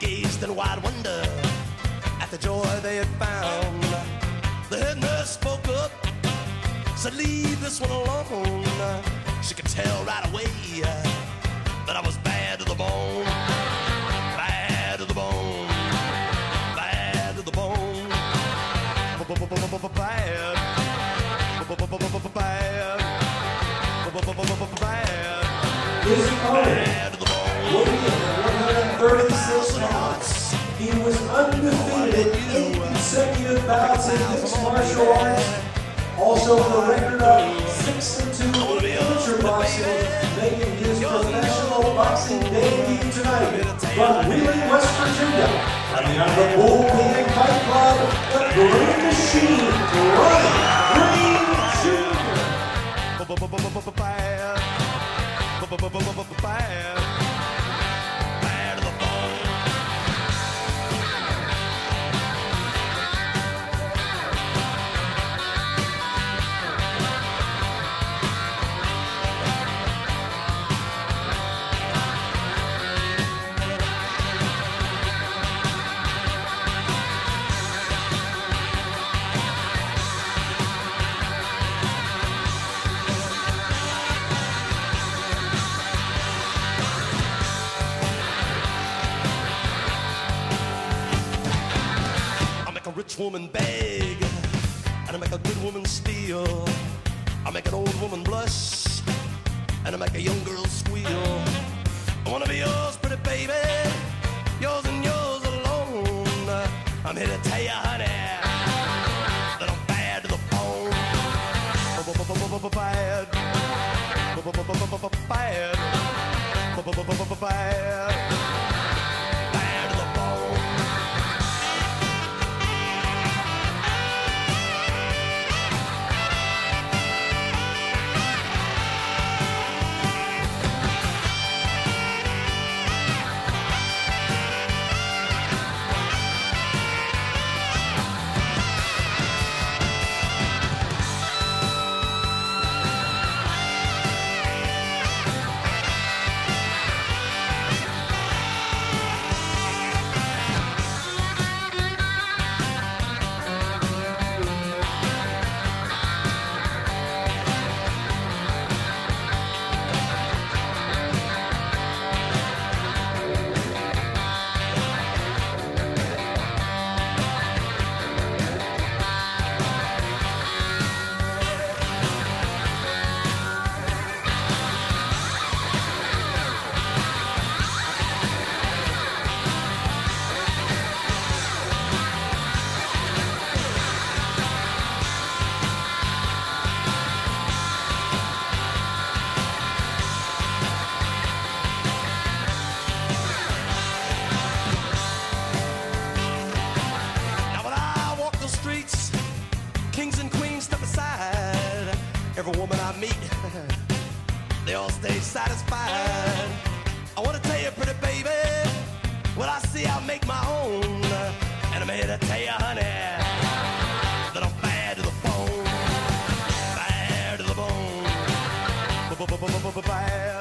gazed in wide wonder at the joy they had found. The head nurse spoke up, said, leave this one alone. She could tell right away that I was bad to the bone. Bad to the bone. Bad to the bone. Bad. Bad. His opponent, weighing at 136 pounds, he was undefeated in 8 consecutive bouts in mixed martial arts. Also with a record of 6-2 amateur boxing, making his professional boxing debut tonight from Wheeling, West Virginia. Coming out of the Bullpen Fight Club, the Green Machine, Ronnie Green Jr. Bad to the bone. Rich woman beg, and I make a good woman steal. I make an old woman blush, and I make a young girl squeal. I wanna be yours, pretty baby, yours and yours alone. I'm here to tell you, honey, that I'm bad to the bone. Bad. Bad. Bad to the bone. Kings and queens step aside. Every woman I meet, they all stay satisfied. I wanna tell you, pretty baby, what I see I make my own. And I'm here to tell you, honey, that I'm bad to the bone. Bad to the bone. Bad.